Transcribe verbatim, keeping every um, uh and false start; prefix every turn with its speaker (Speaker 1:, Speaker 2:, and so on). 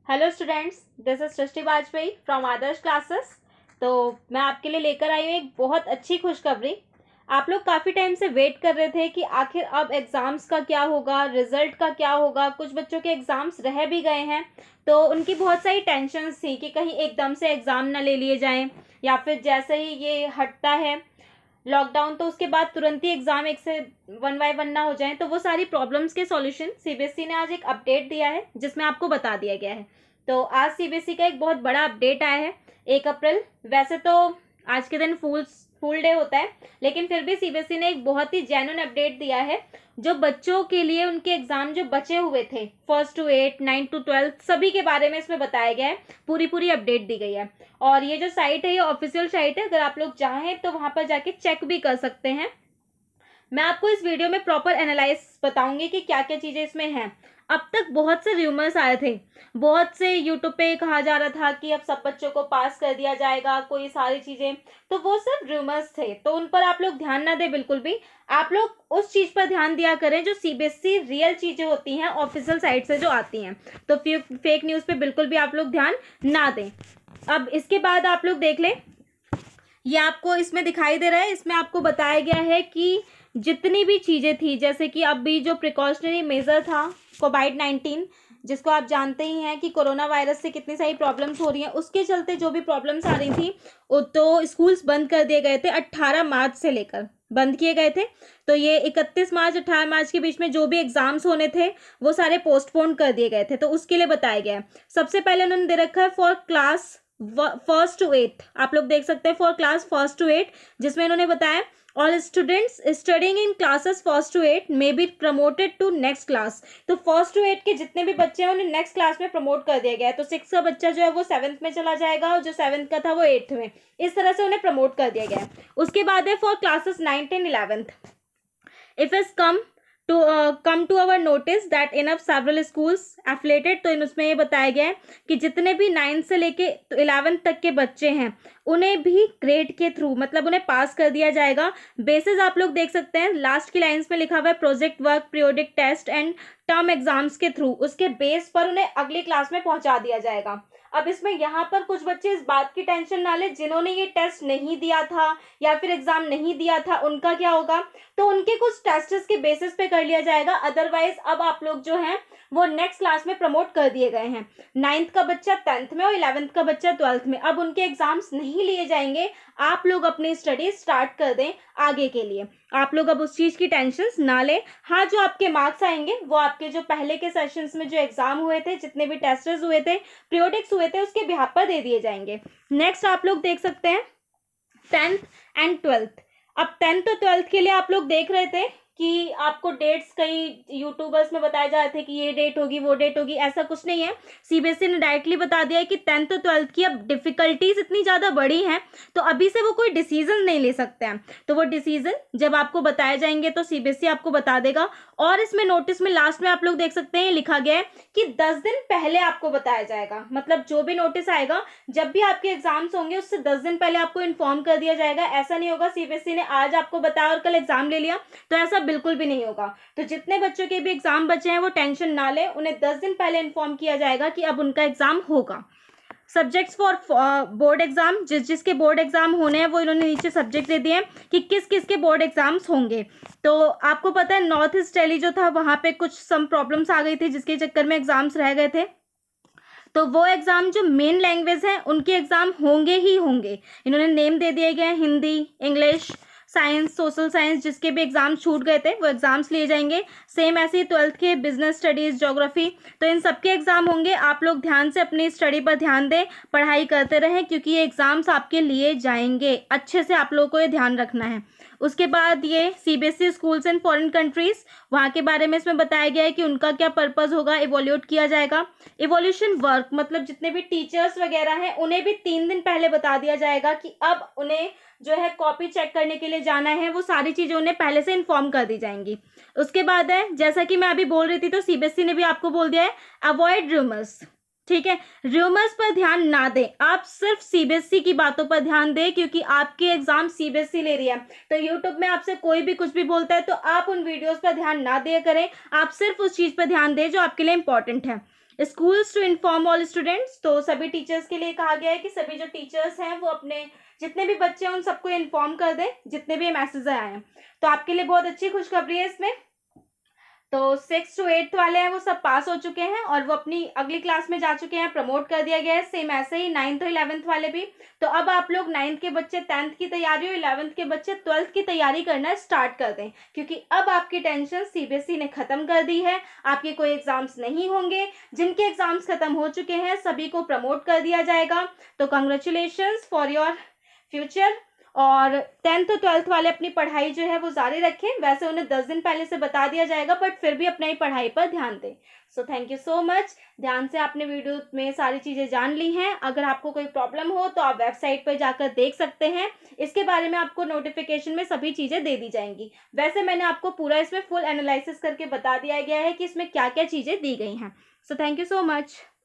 Speaker 1: Hello students, this is Srishti Vajpayee from Adarsh classes. तो मैं आपके लिए लेकर आई हूँ एक बहुत अच्छी खुशखबरी। आप लोग काफ़ी टाइम से वेट कर रहे थे कि आखिर अब एग्ज़ाम्स का क्या होगा, रिजल्ट का क्या होगा। कुछ बच्चों के एग्ज़ाम्स रह भी गए हैं तो उनकी बहुत सारी टेंशन्स थी कि कहीं एकदम से एग्ज़ाम ना ले लिए जाएं, या फिर जैसे ही ये हटता है लॉकडाउन तो उसके बाद तुरंत ही एग्जाम एक से वन बाय वन ना हो जाए। तो वो सारी प्रॉब्लम्स के सॉल्यूशन सीबीएसई ने आज एक अपडेट दिया है जिसमें आपको बता दिया गया है। तो आज सीबीएसई का एक बहुत बड़ा अपडेट आया है। एक अप्रैल, वैसे तो आज के दिन फूल फूल डे होता है, लेकिन फिर भी सीबीएसई ने एक बहुत ही जेन्युइन अपडेट दिया है जो बच्चों के लिए उनके एग्जाम जो बचे हुए थे first to eight, nine to twelfth, सभी के बारे में इसमें बताया गया है। पूरी पूरी अपडेट दी गई है और ये जो साइट है ये ऑफिशियल साइट है। अगर आप लोग चाहें तो वहां पर जाके चेक भी कर सकते हैं। मैं आपको इस वीडियो में प्रॉपर एनालाइज बताऊंगी कि क्या क्या चीजें इसमें हैं। अब तक बहुत से र्यूमर्स आए थे, बहुत से यूट्यूब पे कहा जा रहा था कि अब सब बच्चों को पास कर दिया जाएगा, कोई सारी चीजें, तो वो सब र्यूमर्स थे, तो उन पर आप लोग ध्यान ना दें बिल्कुल भी। आप लोग उस चीज पर ध्यान दिया करें जो सीबीएसई रियल चीजें होती हैं ऑफिशियल साइट से जो आती हैं। तो फेक न्यूज पे बिल्कुल भी आप लोग ध्यान ना दें। अब इसके बाद आप लोग देख लें, ये आपको इसमें दिखाई दे रहा है, इसमें आपको बताया गया है कि जितनी भी चीज़ें थी, जैसे कि अभी जो प्रिकॉशनरी मेजर था कोविड नाइन्टीन, जिसको आप जानते ही हैं कि कोरोना वायरस से कितनी सारी प्रॉब्लम्स हो रही हैं, उसके चलते जो भी प्रॉब्लम्स आ रही थी वो तो स्कूल्स बंद कर दिए गए थे। अट्ठारह मार्च से लेकर बंद किए गए थे। तो ये इकतीस मार्च अट्ठारह मार्च के बीच में जो भी एग्जाम्स होने थे वो सारे पोस्टपोन कर दिए गए थे। तो उसके लिए बताया गया है। सबसे पहले उन्होंने दे रखा है for class first to eight, आप लोग देख सकते हैं for class first to eight, जिसमें इन्होंने बताया all students studying in classes first to eight may be promoted to next class. तो फर्स्ट टू एट के जितने भी बच्चे हैं उन्हें नेक्स्ट क्लास में प्रमोट कर दिया गया है। तो सिक्स का बच्चा जो है वो सेवन्थ में चला जाएगा और जो सेवन्थ का था वो एट्थ में, इस तरह से उन्हें प्रमोट कर दिया गया है। उसके बाद है for classes nine ten eleventh, if is come to come to our notice that enough several schools affiliated. तो इन उसमें ये बताया गया है कि जितने भी नाइन्थ से लेके इलेवेंथ तक के बच्चे हैं उन्हें भी ग्रेड के थ्रू, मतलब उन्हें पास कर दिया जाएगा। बेसिस आप लोग देख सकते हैं लास्ट की लाइंस में लिखा हुआ है project work, periodic test and term exams के थ्रू, उसके बेस पर उन्हें अगली क्लास में पहुंचा दिया जाएगा। अब इसमें यहाँ पर कुछ बच्चे इस बात की टेंशन ना ले जिन्होंने ये टेस्ट नहीं दिया था या फिर एग्जाम नहीं दिया था, उनका क्या होगा, तो उनके कुछ टेस्ट्स के बेसिस पे कर लिया जाएगा। अदरवाइज अब आप लोग जो हैं वो नेक्स्ट क्लास में प्रमोट कर दिए गए हैं। नाइन्थ का बच्चा टेंथ में और इलेवेंथ का बच्चा ट्वेल्थ में, अब उनके एग्जाम्स नहीं लिए जाएंगे। आप लोग अपनी स्टडी स्टार्ट कर दें आगे के लिए, आप लोग अब उस चीज की टेंशन ना लें। हाँ, जो आपके मार्क्स आएंगे वो आपके जो पहले के सेशंस में जो एग्जाम हुए थे, जितने भी टेस्ट्स हुए थे, पीरियोडिक्स हुए थे, उसके बिहाफ पर दे दिए जाएंगे। नेक्स्ट आप लोग देख सकते हैं टेंथ एंड ट्वेल्थ। अब टेंथ और ट्वेल्थ के लिए आप लोग देख रहे थे कि आपको डेट्स कई यूट्यूबर्स में बताए जा रहे थे कि ये डेट होगी वो डेट होगी, ऐसा कुछ नहीं है। सीबीएसई ने डायरेक्टली बता दिया है कि टेंथ और ट्वेल्थ की अब डिफिकल्टीज इतनी ज़्यादा बड़ी हैं तो अभी से वो कोई डिसीजन नहीं ले सकते हैं। तो वो डिसीजन जब आपको बताए जाएंगे तो सीबीएसई आपको बता देगा। और इसमें नोटिस में लास्ट में आप लोग देख सकते हैं लिखा गया है कि दस दिन पहले आपको बताया जाएगा। मतलब जो भी नोटिस आएगा, जब भी आपके एग्जाम्स होंगे उससे दस दिन पहले आपको इन्फॉर्म कर दिया जाएगा। ऐसा नहीं होगा सीबीएसई ने आज आपको बताया और कल एग्जाम ले लिया, तो ऐसा बिल्कुल भी नहीं होगा। तो जितने बच्चों के भी एग्जाम बचे हैं वो टेंशन ना लें, उन्हें दस दिन पहले इन्फॉर्म किया जाएगा कि अब उनका एग्जाम होगा। सब्जेक्ट्स फॉर बोर्ड एग्जाम, जिस जिसके बोर्ड एग्जाम होने हैं वो इन्होंने नीचे सब्जेक्ट दे दिए हैं कि किस किस के बोर्ड एग्जाम्स होंगे। तो आपको पता है नॉर्थ ईस्ट दिल्ली जो था वहां पे कुछ सम प्रॉब्लम्स आ गई थी जिसके चक्कर में एग्जाम्स रह गए थे। तो वो एग्जाम जो मेन लैंग्वेज है उनके एग्जाम होंगे ही होंगे। इन्होंने नेम दे दिए गए, Hindi, English, science, social science, जिसके भी एग्जाम छूट गए थे वो एग्जाम्स लिए जाएंगे। सेम ऐसे ही ट्वेल्थ के बिजनेस स्टडीज, ज्योग्राफी, तो इन सबके एग्जाम होंगे। आप लोग ध्यान से अपनी स्टडी पर ध्यान दें, पढ़ाई करते रहें क्योंकि ये एग्जाम्स आपके लिए जाएंगे। अच्छे से आप लोगों को ये ध्यान रखना है। उसके बाद ये CBSE schools in foreign countries, वहाँ के बारे में इसमें बताया गया है कि उनका क्या पर्पस होगा, इवोल्यूट किया जाएगा। इवोल्यूशन वर्क मतलब जितने भी टीचर्स वगैरह हैं उन्हें भी तीन दिन पहले बता दिया जाएगा कि अब उन्हें जो है कॉपी चेक करने के लिए जाना है, वो सारी चीजें उन्हें पहले से इन्फॉर्म कर दी जाएंगी। उसके बाद है, जैसा कि मैं अभी बोल रही थी, तो सीबीएसई ने भी आपको बोल दिया है अवॉइड रूमर्स। ठीक है, रूमर्स पर ध्यान ना दें, आप सिर्फ सीबीएसई की बातों पर ध्यान दें क्योंकि आपके एग्जाम सीबीएसई ले रही है। तो यूट्यूब में आपसे कोई भी कुछ भी बोलता है तो आप उन वीडियोस पर ध्यान ना दिया करें, आप सिर्फ उस चीज पर ध्यान दें जो आपके लिए इंपॉर्टेंट है। Schools to inform all students, तो सभी टीचर्स के लिए कहा गया है कि सभी जो टीचर्स हैं वो अपने जितने भी बच्चे हैं उन सबको इन्फॉर्म कर दें जितने भी मैसेज आए हैं। तो आपके लिए बहुत अच्छी खुशखबरी है इसमें। तो सिक्स टू एट्थ वाले हैं वो सब पास हो चुके हैं और वो अपनी अगली क्लास में जा चुके हैं, प्रमोट कर दिया गया है। सेम ऐसे ही नाइन्थ और इलेवेंथ वाले भी। तो अब आप लोग नाइन्थ के बच्चे टेंथ की तैयारी और इलेवेंथ के बच्चे ट्वेल्थ की तैयारी करना स्टार्ट कर दें, क्योंकि अब आपकी टेंशन सीबीएसई ने खत्म कर दी है। आपके कोई एग्जाम्स नहीं होंगे। जिनके एग्जाम्स खत्म हो चुके हैं सभी को प्रमोट कर दिया जाएगा। तो कंग्रेचुलेशंस फॉर योर फ्यूचर। और टेंथ और ट्वेल्थ वाले अपनी पढ़ाई जो है वो जारी रखें। वैसे उन्हें दस दिन पहले से बता दिया जाएगा, बट फिर भी अपनी पढ़ाई पर ध्यान दें। So thank you so much. ध्यान से आपने वीडियो में सारी चीज़ें जान ली हैं। अगर आपको कोई प्रॉब्लम हो तो आप वेबसाइट पर जाकर देख सकते हैं। इसके बारे में आपको नोटिफिकेशन में सभी चीज़ें दे दी जाएंगी। वैसे मैंने आपको पूरा इसमें फुल एनालिसिस करके बता दिया गया है कि इसमें क्या क्या चीज़ें दी गई हैं। So thank you so much.